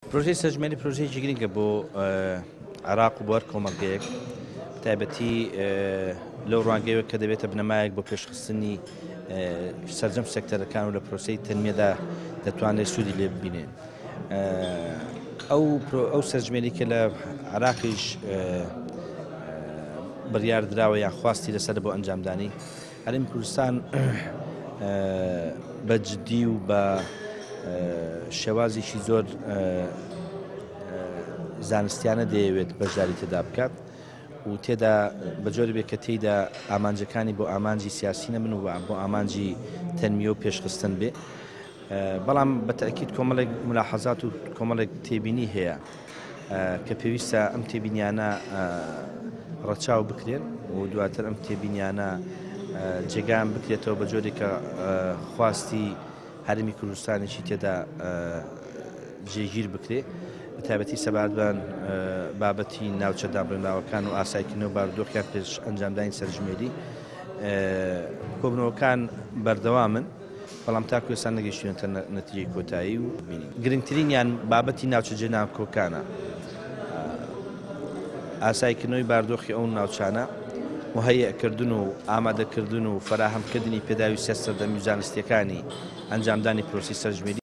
پرۆژەی سەرژمێری پرۆژەیەکی گرنگە بۆ عێراق و بۆ هەر کۆمەڵگەیەک بەتایبەتی لەو ڕوانگەیەوە کە دەبێتە بنەمایەک بۆ پێشخستنی سەرجەم سێکتەرەکان و لە پرۆسەی تەنمیەدا دەتوانێت سوودی لێ ببینێن. ئەو سەرژمێری کە لە عێراقیش بڕیاردراوە یان خواستی لەسەر بۆ ئەنجامدانی هەرێمی کوردستان بە جددی و بە شێوازێکی زۆر زانستیانە دەیەوێت بەشداری تێدا بکات و تێدا بە جۆری بێت کە تێیدا ئامانجەکانی بۆ ئامانجی سیاسی نەبن و بۆ ئامانجی تەنمیە و پێشخستن بێ. بەڵام بەتەکید کۆمەڵێک ملاحەزات و کۆمەڵێک تێبینی هەیە کە پێویستە ئەم تێبینیانە ڕەچاو بکرێن و دواتر ئەم تێبینیانە جێگان بکرێتەوە بە جۆرێک کە خواستی هەرێمی کوردستانێکی تێدا جێگیر بکرێ، بەتایبەتی سەبارەتبان بابەتی ناوچە دابڕێنراوەکان و ئاسایکردنەوە بارودۆخیان پێش ئەنجامدانی سەرژمێری. کۆبنەوەکان بەردەوامن بەڵام تاکو ئێستا نەگەیشتوونەتە نەتیجەی کۆتایی و بینی گرنگترینیان بابەتی ناوچە جێناکۆکانە، ئاسایکردنەوەی بارودۆخی ئەو ناوچانە مهەیەکردن و ئامادەکردن و فەراهەمکردنی پێداوی سێ سەردەمی و زانستیەکانی ئەنجامدانی پرۆسی سەرژمێری